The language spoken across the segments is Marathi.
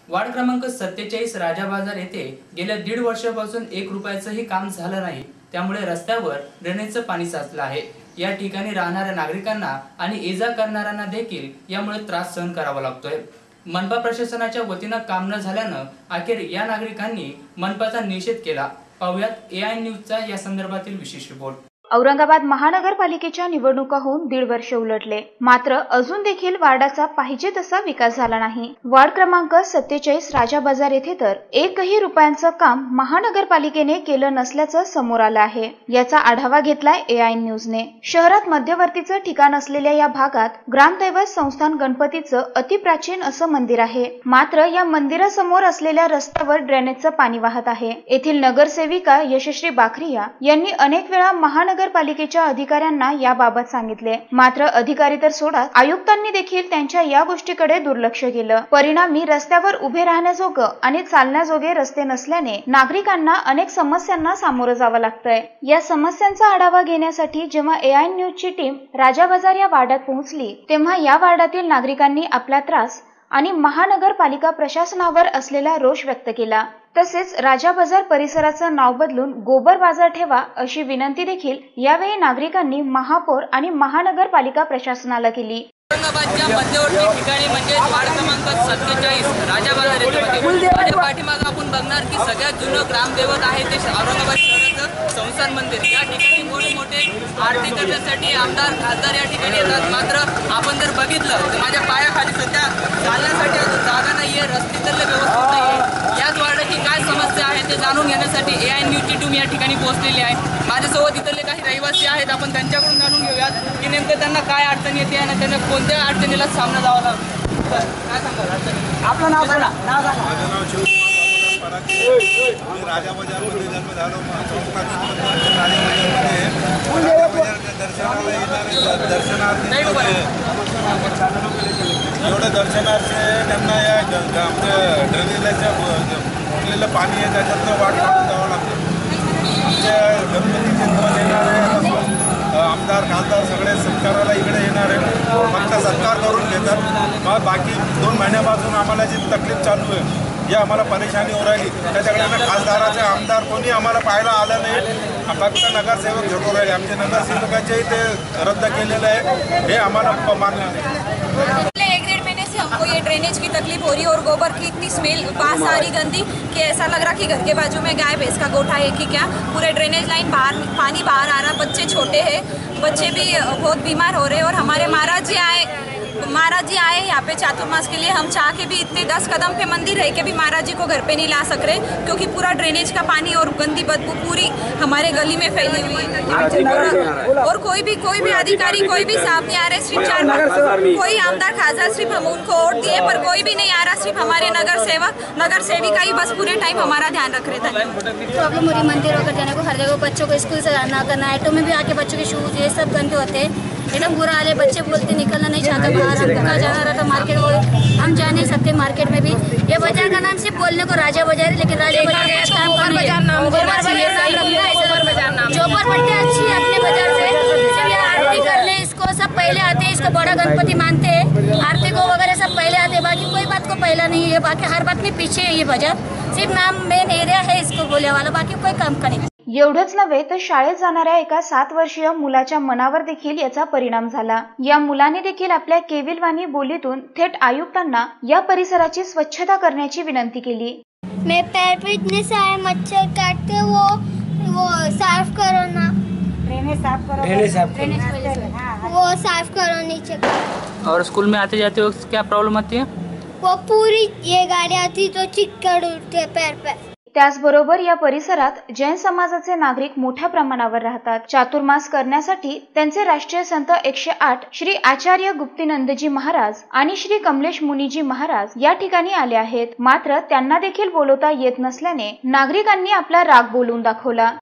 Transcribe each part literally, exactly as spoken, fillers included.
वार्ड क्रमांक सत्तेचाळीस राजा बाजार येथे गेल्या दीड वर्षापासून एक रुपयाचंही काम झालं नाही, त्यामुळे रस्त्यावर ड्रेनेजचं पाणी साचलं आहे। या ठिकाणी राहणाऱ्या नागरिकांना आणि ये-जा करणाऱ्यांना देखील यामुळे त्रास सहन करावा लागतोय। मनपा प्रशासनाच्या वतीनं काम न झाल्यानं अखेर या नागरिकांनी मनपाचा निषेध केला। पाहुयात ए आय न्यूजचा या संदर्भातील विशेष रिपोर्ट। औरंगाबाद महानगरपालिकेच्या निवडणुका होऊन दीड वर्ष उलटले, मात्र अजून देखील वार्डाचा पाहिजे तसा विकास झाला नाही। वार्ड क्रमांक सत्तेचाळीस राजा बाजार येथे तर एकही रुपयांचं काम महानगरपालिकेने केलं नसल्याचं समोर आलं आहे। याचा आढावा घेतलाय ए आय न्यूजने। शहरात मध्यवर्तीचं ठिकाण असलेल्या या भागात ग्रामदैवत संस्थान गणपतीचं अतिप्राचीन असं मंदिर आहे, मात्र या मंदिरासमोर असलेल्या रस्त्यावर ड्रेनेजचं पाणी वाहत आहे। येथील नगरसेविका यशश्री बाखरिया यांनी अनेक वेळा महानगर पालिकेच्या अधिकाऱ्यांना याबाबत सांगितले, मात्र अधिकारी तर सोडा, आयुक्तांनी देखील त्यांच्या या गोष्टीकडे दुर्लक्ष केलं। परिणामी रस्त्यावर उभे राहण्याजोगे आणि चालण्याजोगे रस्ते नसल्याने नागरिकांना अनेक समस्यांना सामोरं जावं लागतंय। या समस्यांचा आढावा घेण्यासाठी जेव्हा ए आय न्यूजची टीम राजा बाजार या वार्डात पोहोचली, तेव्हा या वार्डातील नागरिकांनी आपला त्रास आणि महानगरपालिका प्रशासनावर असलेला रोष व्यक्त केला। तसेच राजा बाजार परिसराचं नाव बदलून गोबर बाजार ठेवा अशी विनंती देखील यावेळी नागरिकांनी महापौर आणि महानगरपालिका प्रशासनाला केली। औरंगाबादच्या मध्यवर्ती ठिकाणी म्हणजे वार्ड क्रमांक सत्तेचाळीस राजा बाजार येथे माझ्या पाठीमागे आपण बघणार की सगळ्यात जुनं ग्रामदैवत आहे ते औरंगाबाद शहराचं संस्थान मंदिर। या ठिकाणी मोठमोठे आरती करण्यासाठी आमदार खासदार या ठिकाणी येतात, मात्र आपण जर बघितलं तर माझ्या पायाखाली सध्या चालण्यासाठी अजून जागा नाहीये, रस्ते तर व्यवस्थित नाहीये। याच वार्डाची काय समस्या आहे ते जाणून घेण्यासाठी ए आय न्यूजची टीम या ठिकाणी पोहोचलेली आहे। माझ्यासोबत इथले काही रहिवासी आहेत, आपण त्यांच्याकडून जाणून घेऊयात की नेमकं त्यांना काय अडचण येते आणि त्यांना कोणत्या अडचणीला सामना जावा लागतो। काय सांगाल अडचणी? आपलं नाव सांगा। नाव सांगा। माझं नाव शिवकुमार पराके, मी राजा बाजारमध्ये जन्म झालो। दर्शनाला येणारे दर्शनार्थी एवढं दर्शनार्थी त्यांना या आमच्या ड्रेनेजच्या फुटलेलं पाणी आहे त्याच्यातनं वाट काढून जावं लागतं। आमच्या गणपतीचे दिवस येणार आहे, आमदार खासदार सगळे सत्काराला इकडे येणार आहे, फक्त सत्कार करून घेतात। मग बाकी दोन महिन्यापासून आम्हाला जी तकलीफ चालू आहे, जी आम्हाला परेशानी हो राहिली, त्याच्याकडे खासदाराचे आमदार कोणी आम्हाला पाहायला आलं नाही, फक्त नगरसेवक भेटून राहिले। आमचे नगरसेवकाचेही ते रद्द केलेलं आहे, हे आम्हाला मान्य नाही। एक डेढ़ महीने से हमको ये ड्रेनेज की तकलीफ हो रही है और गोबर की इतनी स्मेल बास आ रही गंदी कि ऐसा लग रहा कि घर के बाजू में गाय भैंस का गोठा है कि क्या। पूरे ड्रेनेज लाइन बाहर पानी बाहर आ रहा, बच्चे छोटे हैं, बच्चे भी बहुत बीमार हो रहे हैं। और हमारे महाराज जी आए महाराज जी आए यहाँ पे चातुर्मास के लिए, हम चाह के भी इतने दस कदम पे मंदिर रह के भी महाराज जी को घर पे नहीं ला सक रहे, क्योंकि पूरा ड्रेनेज का पानी और गंदी बदबू पूरी हमारे गली में फैली हुई है। और, और कोई भी कोई भी अधिकारी कोई भी साहब नहीं आ रहे, सिर्फ चार कोई आमदार खासदार सिर्फ हम उनको वोट दिए पर कोई भी नहीं आ रहा, सिर्फ हमारे नगर सेवक नगर सेविका ही बस पूरे टाइम हमारा ध्यान रख रहे थे। प्रॉब्लम हो रही मंदिर होकर जाने को, हर जगह बच्चों को स्कूल से जाना करना, ऑटो में भी आके बच्चों के शूज ये सब गंदे होते हैं, एकदम बुरा हाल है। बच्चे बोलते निकलना नहीं चाहते बाहर, हमको कहाँ जाना रहा था मार्केट, हम जा नहीं सकते मार्केट में भी। ये बाजार का नाम सिर्फ बोलने को राजा बाजार है, लेकिन राजा बाजार चौपर पट्टी अच्छी है अपने बाजार से, आरती करने इसको सब पहले आते हैं, इसको बड़ा गणपति मानते हैं, आरती को वगैरह सब पहले आते हैं, बाकी कोई बात को पहला नहीं है, बाकी हर बात में पीछे है ये बाजार, सिर्फ नाम मेन एरिया है इसको बोले वाला, बाकी कोई काम का नहीं। एवढंच नव्हे तर शाळेत जाणाऱ्या एका सात वर्षीय मुलाच्या मनावर देखील याचा परिणाम झाला। या मुलाने देखील आपल्या केविलवाणी बोलीतून थेट आयुक्तांना या परिसराची स्वच्छता करण्याची विनंती केली। मेरे पैर पे इतने सारे मच्छर काटते, वो वो साफ करो ना, ड्रेनेज साफ करो, ड्रेनेज साफ करो, वो साफ करो नीचे। और स्कूल में आते जाते वक्त क्या प्रॉब्लम आती है? वो पूरी ये गाड़ी आती तो चिक्कड़ उठते पैर पे। त्याचबरोबर या परिसरात जैन समाजाचे नागरिक मोठ्या प्रमाणावर राहतात। चातुर्मास करण्यासाठी त्यांचे राष्ट्रीय संत एकशे आठ श्री आचार्य गुप्तीनंदजी महाराज आणि श्री कमलेश मुनीजी महाराज या ठिकाणी आले आहेत, मात्र त्यांना देखील बोलवता येत नसल्याने नागरिकांनी आपला राग बोलून दाखवला।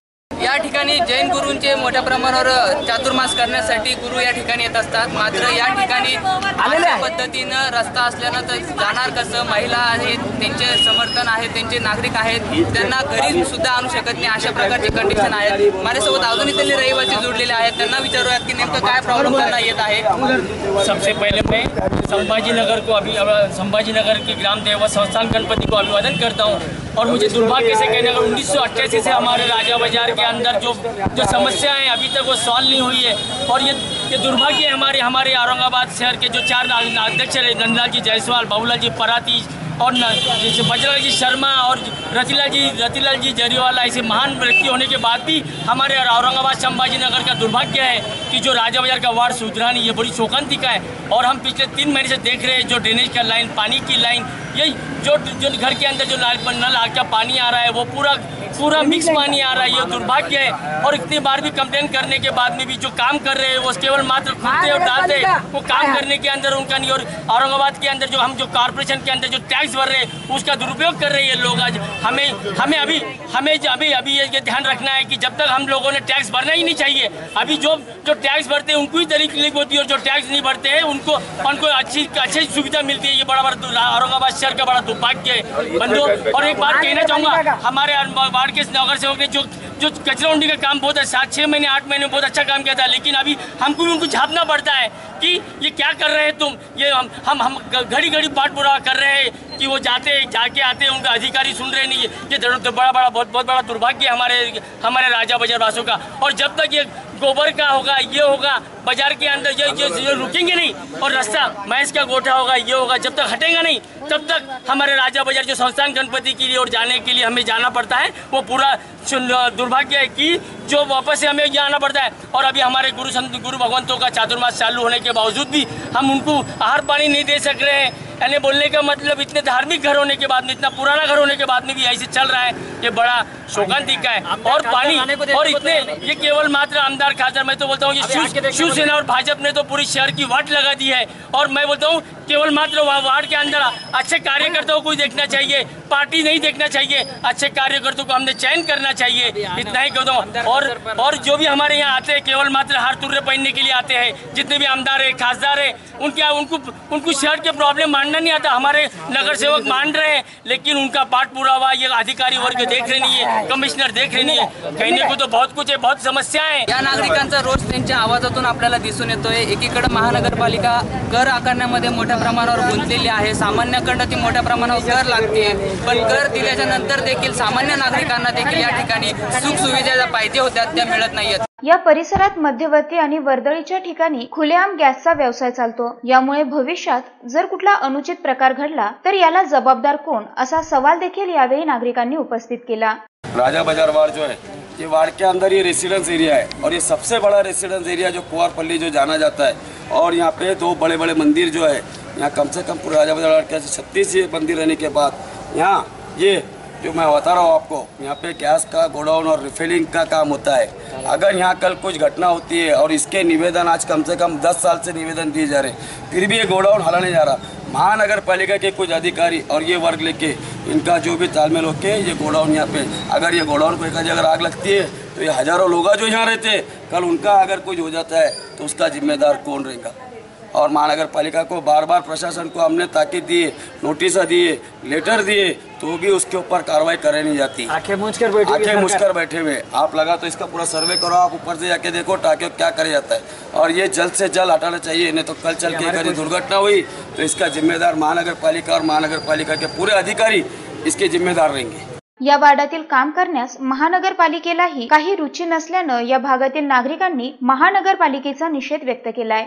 या ठिकाणी जैन गुरूंचे मोठ्या प्रमाणावर चातुर्मास करण्यासाठी गुरु या ठिकाणी येत असतात. मात्र या ठिकाणी अशा पद्धतीनं रस्ता असल्यानं तर जाणार कसं? महिला आहेत, त्यांचे समर्थन आहेत, त्यांचे नागरिक आहेत, त्यांना घरी सुद्धा आणू शकत नाही, अशा प्रकारचे कंडिशन आहेत. माझ्यासोबत अजूनही त्यांनी रहिवासी जोडलेले आहेत. त्यांना विचारूयात की नेमकं काय प्रॉब्लेम त्यांना येत आहे. सबसे पहले मैं संभाजी नगर को अभी संभाजी नगर के ग्राम देवता संस्थान गणपति को अभिवादन करता हूँ। और मुझे दुर्भाग्य से कहने अगर उन्नीस सौ अट्ठासी से हमारे राजा बाजार के अंदर जो जो समस्याएं अभी तक वो सॉल्व नहीं हुई है। और ये ये दुर्भाग्य हमारे हमारे औरंगाबाद शहर के जो चार अध्यक्ष रहे, नंदलाल जी जायसवाल, बाबूलाल जी पराती और जैसे बजरंग जी शर्मा और रतिलाल जी रतिलाल जी जरीवाला, ऐसे महान व्यक्ति होने के बाद भी हमारे औरंगाबाद संभाजी नगर का दुर्भाग्य है कि जो राजा बाजार का वार्ड सुधरा नहीं, ये बड़ी शोकांतिका है। और हम पिछले तीन महीने से देख रहे हैं जो ड्रेनेज का लाइन, पानी की लाइन, यही जो जो घर के अंदर जो नल आकर पानी आ रहा है वो पूरा पूरा मिक्स पानी आ रहा है, ये दुर्भाग्य है। और इतनी बार भी कंप्लेन करने के बाद में भी जो काम कर रहे हैं वो केवल मात्र खुदते और डालते, वो काम करने के अंदर उनका नहीं। और औरंगाबाद के अंदर जो हम जो कॉर्पोरेशन के अंदर जो टैक्स भर रहे हैं उसका दुरुपयोग कर रहे हैं लोग। आज हमें हमें अभी हमें अभी अभी ये ध्यान रखना है कि जब तक हम लोगों ने टैक्स भरना ही नहीं चाहिए। अभी जो जो टैक्स भरते हैं उनको ही तकलीफ होती है और जो टैक्स नहीं भरते हैं उनको उनको अच्छी अच्छी सुविधा मिलती है। ये बड़ा बड़ा औरंगाबाद शहर का बड़ा दुर्भाग्य है बंधु। और एक बात कहना चाहूँगा, हमारे वार्ड के नगर सेवक ने जो जो कचरा उंडी का काम बहुत सात छः महीने आठ महीने बहुत अच्छा काम किया था, लेकिन अभी हमको भी उनको झाँपना पड़ता है कि ये क्या कर रहे हैं तुम। ये हम हम हम घड़ी घड़ी बाट बुरा कर रहे हैं कि वो जाते जाके आते हैं, उनका अधिकारी सुन रहे नहीं है। ये तो बड़ा बड़ा बहुत बहुत बड़ा दुर्भाग्य है हमारे हमारे राजा बाजार वासियों का। और जब तक ये गोबर का होगा, ये होगा बाजार के अंदर, ये ये, ये रुकेंगे नहीं और रास्ता भैंस का गोठा होगा, ये होगा, जब तक हटेगा नहीं तब तक हमारे राजा बाजार जो संस्थान गणपति के लिए और जाने के लिए हमें जाना पड़ता है, वो पूरा दुर्भाग्य है कि जो वापस से हमें जाना पड़ता है। और अभी हमारे गुरु संत गुरु भगवंतों का चातुर्मास चालू होने के बावजूद भी हम उनको आहार पानी नहीं दे सक रहे हैं। यानी बोलने का मतलब इतने धार्मिक घर होने के बाद में, इतना पुराना घर होने के बाद में भी ऐसे चल रहा है, ये बड़ा शोकांतिका है। और पानी और इतने ये केवल मात्र आमदार खासदार, मैं तो बोलता हूँ ये शिवसेना और भाजपा ने तो पूरी शहर की वाट लगा दी है। और मैं बोलता हूँ केवल मात्र वार्ड के अंदर अच्छे कार्यकर्ताओं को देखना चाहिए, पार्टी नहीं देखना चाहिए, अच्छे कार्यकर्ताओं को हमने चयन करना चाहिए, इतना ही कहता हूँ। और और जो भी हमारे यहाँ आते हैं केवल मात्र हार तुर्रे पहनने के लिए आते हैं, जितने भी आमदार है खासदार है, उनके उनको उनको शहर के प्रॉब्लम मानना नहीं आता। हमारे नगर सेवक मान रहे हैं लेकिन उनका पाठ पूरा हुआ, ये अधिकारी वर्ग देख रहे नहीं है, कमिश्नर देख रहे नहीं है। कहने को तो बहुत कुछ है, बहुत समस्या है। या नागरिकांचा रोज त्यांच्या आवाजातून आपल्याला दिसून येतोय। एकीकडे महानगरपालिका कर आकारण्यामध्ये मोठ्या प्रमाणावर गुंतलेली आहे, सामान्याकडनं ती मोठ्या प्रमाणावर कर लागते, पण कर दिल्याच्या नंतर देखील सामान्य नागरिकांना देखील या ठिकाणी सुख सुविधा ज्या पाहिजे होत्या त्या मिळत नाहीयेत। या परिसरात मध्यवर्ती आणि वर्दळीच्या ठिकाणी खुलेआम गॅसचा व्यवसाय चालतो। यामुळे भविष्यात जर कुठला अनुचित प्रकार घडला तर याला जबाबदार कोण, असा सवाल देखील यावेळी नागरिकांनी उपस्थित केला। राजा बाजार वार्ड जो है, ये वार्ड के अंदर ये रेसिडेंस एरिया है और ये सबसे बड़ा रेसिडेंस एरिया जो कुंवरपल्ली जो जाना जाता है। और यहाँ पे दो बड़े बड़े मंदिर जो है, यहाँ कम से कम पूरे राजा बाजार वार्ड के छत्तीस ये मंदिर रहने के बाद यहाँ ये जो मैं बता रहा हूँ आपको, यहाँ पे गैस का गोडाउन और रिफिलिंग का काम होता है। अगर यहाँ कल कुछ घटना होती है और इसके निवेदन आज कम से कम दस साल से निवेदन दिए जा रहे, फिर भी ये गोडाउन हला नहीं जा रहा। महानगर पालिका के कुछ अधिकारी और ये वर्ग लेके इनका जो भी तालमेल होके ये गोडाउन यहाँ पे, अगर ये गोडाउन को एक अगर आग लगती है तो ये हजारों लोग जो यहाँ रहते हैं, कल उनका अगर कुछ हो जाता है तो उसका जिम्मेदार कौन रहेगा। और महानगर पालिका को बार बार प्रशासन को हमने ताकीद दिए, नोटिस दिए, लेटर दिए, तो भी उसके ऊपर कार्रवाई करे नहीं जाती। आंखें मूंझ कर बैठे आंखें मूंझ कर बैठे हुए। आप लगा तो इसका पूरा सर्वे करो, आप ऊपर से जाके देखो ताकि क्या करे जाता है। और ये जल्द से जल्द हटाना चाहिए, नहीं तो कल चल के अगर दुर्घटना हुई तो इसका जिम्मेदार महानगर पालिका और महानगर पालिका के पूरे अधिकारी इसके जिम्मेदार रहेंगे। या वार्डातील काम करण्यास महानगरपालिकेलाही काही रुची नसल्यानं या भागातील नागरिकांनी महानगरपालिकेचा निषेध व्यक्त केलाय।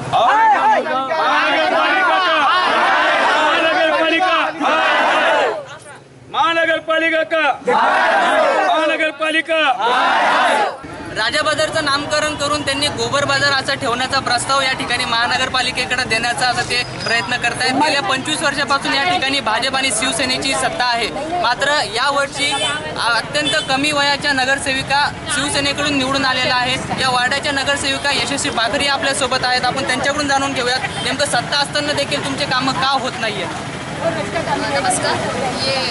महानगरपालिका का महानगरपालिका राजा बाजारचं नामकरण करून त्यांनी गोबर बाजार असा ठेवण्याचा प्रस्ताव या ठिकाणी महानगरपालिकेकडे देण्याचा आता ते प्रयत्न करतायत। गेल्या पंचवीस वर्षापासून या ठिकाणी भाजप आणि शिवसेनेची सत्ता आहे, मात्र यावर्षी अत्यंत कमी वयाच्या नगरसेविका शिवसेनेकडून निवडून आलेल्या आहेत। या वार्डाच्या नगरसेविका यशस्वी बाकरी आपल्यासोबत आहेत, आपण त्यांच्याकडून जाणून घेऊयात नेमकं सत्ता असताना देखील तुमचे कामं का होत नाहीये। नमस्कार। ये जो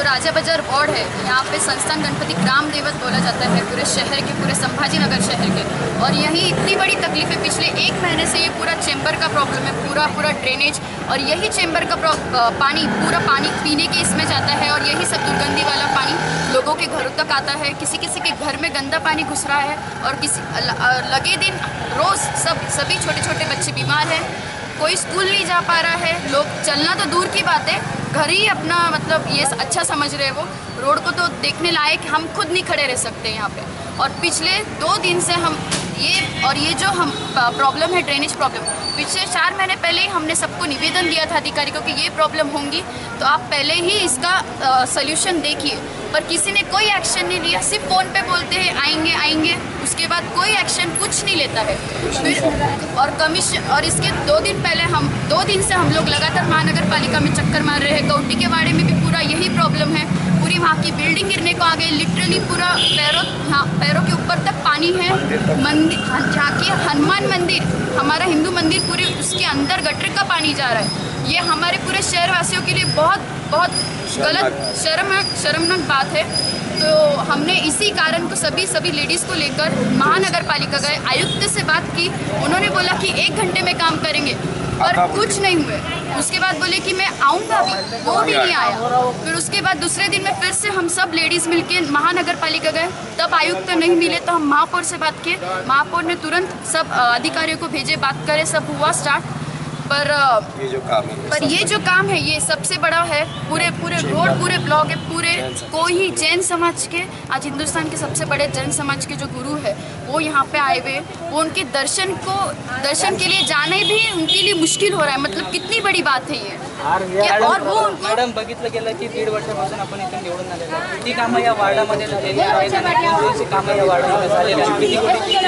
जो राजा बाजार वार्ड है, यहाँ पे संस्थान गणपति ग्राम देवत बोला जाता है पूरे शहर के, पूरे संभाजी नगर शहर के। और यही इतनी बड़ी तकलीफ है, पिछले एक महीने से ये पूरा चैम्बर का प्रॉब्लम है, पूरा पूरा ड्रेनेज। और यही चैम्बर का पानी, पूरा पानी पीने के इसमें जाता है और यही सब दुर्गंधी वाला पानी लोगों के घरों तक आता है। किसी किसी के घर में गंदा पानी घुस रहा है और किसी लगे दिन रोज़ सब सभी छोटे छोटे बच्चे बीमार हैं, कोई स्कूल नहीं जा पा रहा है, लोग चलना तो दूर की बात है, घर ही अपना मतलब ये अच्छा समझ रहे हैं। वो रोड को तो देखने लायक हम खुद नहीं खड़े रह सकते यहाँ पे। और पिछले दो दिन से हम ये और ये जो हम प्रॉब्लम है, ड्रेनेज प्रॉब्लम, पिछले चार महीने पहले ही हमने सबको निवेदन दिया था अधिकारी को कि ये प्रॉब्लम होंगी तो आप पहले ही इसका सल्यूशन देखिए, पर किसी ने कोई एक्शन नहीं लिया। सिर्फ फ़ोन पे बोलते हैं आएंगे आएंगे, उसके बाद कोई एक्शन कुछ नहीं लेता है। फिर और कमीशन और इसके दो दिन पहले हम दो दिन से हम लोग लगातार महानगर पालिका में चक्कर मार रहे हैं। गौटी के वाड़े में भी पूरा यही प्रॉब्लम है, पूरी वहाँ की बिल्डिंग गिरने को आ गई, लिटरली पूरा पैरों यहाँ पैरों के ऊपर तक पानी है। मंदिर जहाँ की हनुमान मंदिर, हमारा हिंदू मंदिर, पूरे उसके अंदर गटर का पानी जा रहा है। ये हमारे पूरे शहरवासियों के लिए बहुत बहुत गलत शर्मनाक शर्मनाक बात है। तो हमने इसी कारण को सभी सभी लेडीज़ को लेकर महानगर पालिका गए, आयुक्त से बात की, उन्होंने बोला कि एक घंटे में काम करेंगे, पर कुछ नहीं हुए। उसके बाद बोले कि मैं आऊँगा भी, वो भी नहीं आया। फिर उसके बाद दूसरे दिन में फिर से हम सब लेडीज़ मिलके महानगर पालिका गए, तब आयुक्त नहीं मिले तो हम महापौर से बात किए। महापौर ने तुरंत सब अधिकारियों को भेजे, बात करे, सब हुआ स्टार्ट। पर ये जो काम है पर ये जो काम है ये सबसे बड़ा है, पूरे पूरे रोड पूरे ब्लॉक है, पूरे कोई ही जैन समाज के, आज हिंदुस्तान के सबसे बड़े जैन समाज के जो गुरु है वो यहाँ पे आए हुए, वो उनके दर्शन को दर्शन के लिए जाने भी उनके लिए मुश्किल हो रहा है। मतलब कितनी बड़ी बात है ये। और वो मॅडम बघितलं गेलं की दीड वर्षापासून आपण इथे निवडून आलेलो आहे, किती कामं या वार्डामध्ये झालेली आहेत आणि कोणकोणती कामं या वार्डामध्ये झालेली आहेत, किती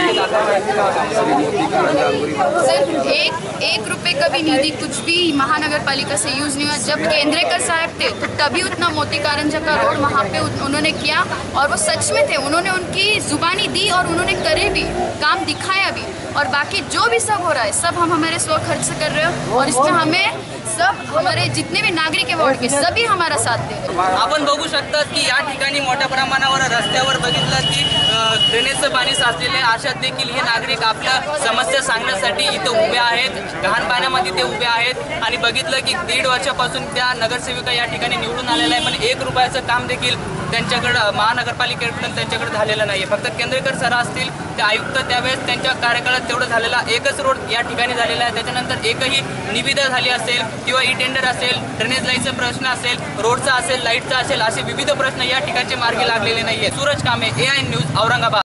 सिर्फ एक एक रुपए का भी निधि कुछ भी महानगर पालिका से यूज़ नहीं हुआ। जब केंद्रेकर साहब थे तो तभी उतना मोती कारंजा का रोड वहाँ पे उन्होंने किया और वो सच में थे, उन्होंने उनकी जुबानी दी और उन्होंने करे भी, काम दिखाया भी। और बाकी जो भी सब हो रहा है सब हम हमारे स्व खर्च से कर रहे हो और इसमें हमें सब हमारे जितने भी नागरिक है वार्ड के सभी हमारा साथ दे रहे हैं। आपण बघू शकतात की या ठिकाणी मोठ्या प्रमाणावर रस्त्यावर बघितलं की ड्रेनेजचं पाणी साचलेले आहे, अशात देखील हे नागरिक आपल्या समस्या सांगण्यासाठी इथं उभे आहेत, घाण पाण्यामध्ये ते उभे आहेत। आणि बघितलं की दीड वर्षापासून त्या नगरसेविका या ठिकाणी निवडून आलेल्या आहे, पण एक रुपयाचं काम देखील त्यांच्याकडं महानगरपालिकेकडून त्यांच्याकडे झालेलं नाही आहे। फक्त केंद्रेकर सर असतील ते आयुक्त त्यावेळेस त्यांच्या कार्यकाळात तेवढं झालेला एकच रोड या ठिकाणी झालेला आहे, त्याच्यानंतर एकही निविदा झाली असेल किंवा ई टेंडर असेल, ड्रेनेज लाईनचा प्रश्न असेल, रोडचा असेल, लाईटचा असेल, असे विविध प्रश्न या ठिकाणचे मार्गी लागलेले नाही आहेत। सूरज कामे, ए आय न्यूज, औरंगाबाद।